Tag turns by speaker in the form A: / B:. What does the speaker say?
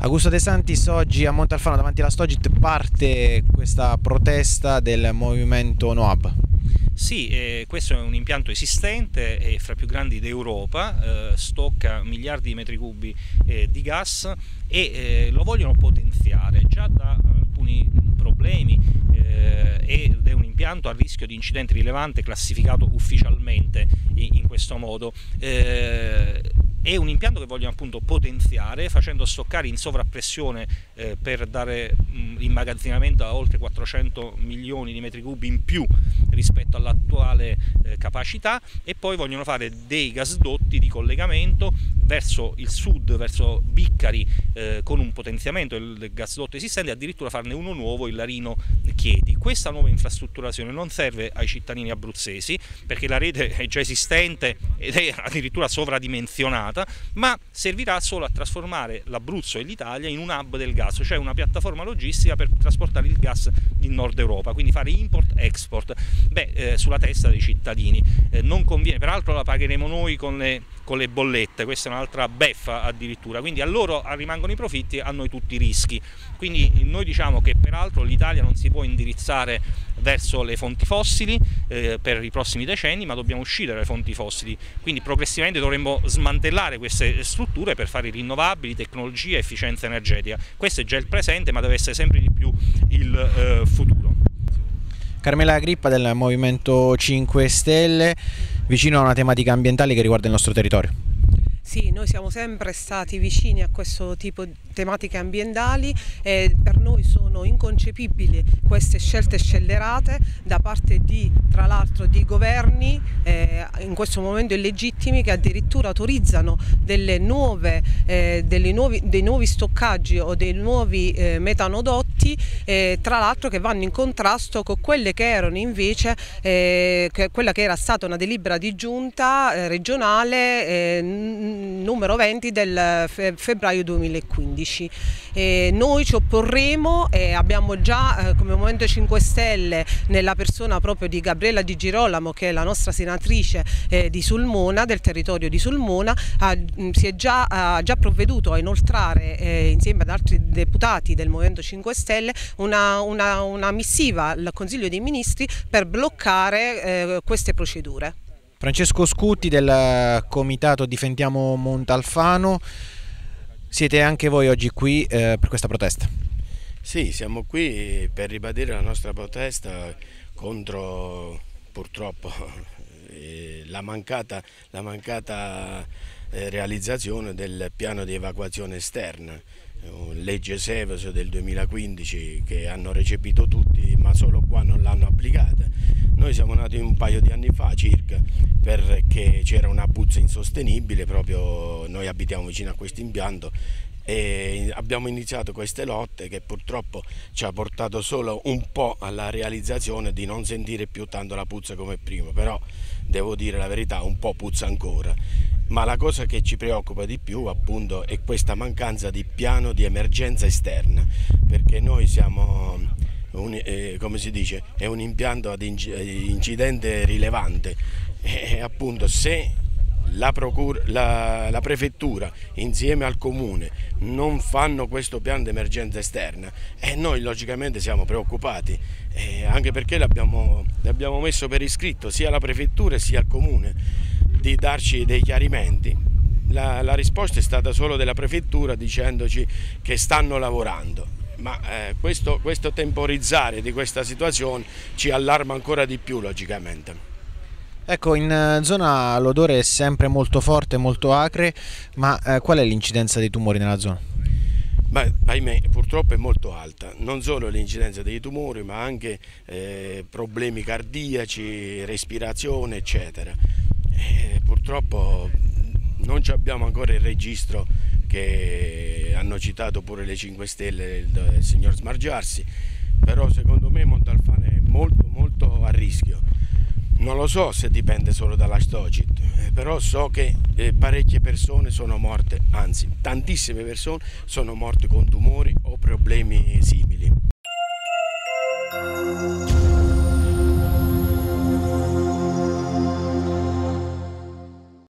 A: Augusto De Santis, oggi a Montalfano davanti alla Stogit parte questa protesta del movimento NOAB.
B: Sì, questo è un impianto esistente, è fra i più grandi d'Europa, stocca miliardi di metri cubi di gas e lo vogliono potenziare già da alcuni problemi ed è un impianto a rischio di incidente rilevante classificato ufficialmente in questo modo. È un impianto che vogliono appunto potenziare facendo stoccare in sovrappressione per dare immagazzinamento a oltre 400 milioni di metri cubi in più rispetto all'attuale capacità, e poi vogliono fare dei gasdotti di collegamento verso il sud, verso Biccari, con un potenziamento del gasdotto esistente, addirittura farne uno nuovo, il Larino-Chieti. Questa nuova infrastrutturazione non serve ai cittadini abruzzesi perché la rete è già esistente ed è addirittura sovradimensionata, ma servirà solo a trasformare l'Abruzzo e l'Italia in un hub del gas, cioè una piattaforma logistica per trasportare il gas in Nord Europa, quindi fare import-export sulla testa dei cittadini. Non conviene, peraltro la pagheremo noi con le bollette, questa è un'altra beffa addirittura, quindi a loro rimangono i profitti, a noi tutti i rischi. Quindi noi diciamo che peraltro l'Italia non si può indirizzare verso le fonti fossili per i prossimi decenni, ma dobbiamo uscire dalle fonti fossili, quindi progressivamente dovremmo smantellare queste strutture per fare rinnovabili, tecnologia, efficienza energetica. Questo è già il presente, ma deve essere sempre di più il futuro.
A: Carmela Grippa del Movimento 5 Stelle, vicino a una tematica ambientale che riguarda il nostro territorio.
C: Sì, noi siamo sempre stati vicini a questo tipo di tematiche ambientali e per noi sono inconcepibili queste scelte scellerate da parte tra l'altro di governi in questo momento illegittimi, che addirittura autorizzano dei nuovi stoccaggi o dei nuovi metanodotti, tra l'altro che vanno in contrasto con quelle che erano invece quella che era stata una delibera di giunta regionale numero 20 del febbraio 2015. Noi ci opporremo e abbiamo già come Movimento 5 Stelle, nella persona proprio di Gabriella Di Girolamo, che è la nostra senatrice di Sulmona, del territorio di Sulmona, ha già provveduto a inoltrare insieme ad altri deputati del Movimento 5 Stelle una missiva al Consiglio dei Ministri per bloccare queste procedure.
A: Francesco Scutti del Comitato Difendiamo Montalfano, siete anche voi oggi qui per questa protesta?
D: Sì, siamo qui per ribadire la nostra protesta contro purtroppo la mancata realizzazione del piano di evacuazione esterna, legge Seveso del 2015 che hanno recepito tutti, ma solo qua non l'hanno applicata. Noi siamo nati un paio di anni fa circa perché c'era una puzza insostenibile, proprio noi abitiamo vicino a questo impianto, e abbiamo iniziato queste lotte che purtroppo ci ha portato solo un po' alla realizzazione di non sentire più tanto la puzza come prima, però devo dire la verità, un po' puzza ancora. Ma la cosa che ci preoccupa di più appunto è questa mancanza di piano di emergenza esterna, perché noi siamo, come si dice, è un impianto ad incidente rilevante e appunto se la prefettura insieme al comune non fanno questo piano di emergenza esterna e noi logicamente siamo preoccupati, anche perché l'abbiamo messo per iscritto sia alla prefettura sia al comune di darci dei chiarimenti. La risposta è stata solo della prefettura dicendoci che stanno lavorando, ma questo temporizzare di questa situazione ci allarma ancora di più logicamente.
A: Ecco, in zona l'odore è sempre molto forte, molto acre, ma qual è l'incidenza dei tumori nella zona?
D: Beh, ahimè, purtroppo è molto alta, non solo l'incidenza dei tumori ma anche problemi cardiaci, respirazione eccetera. Purtroppo non abbiamo ancora il registro che hanno citato pure le 5 Stelle il signor Smargiarsi, però secondo me Montalfano è molto a rischio. Non lo so se dipende solo dalla Stogit, però so che parecchie persone sono morte, anzi tantissime persone sono morte con tumori o problemi simili.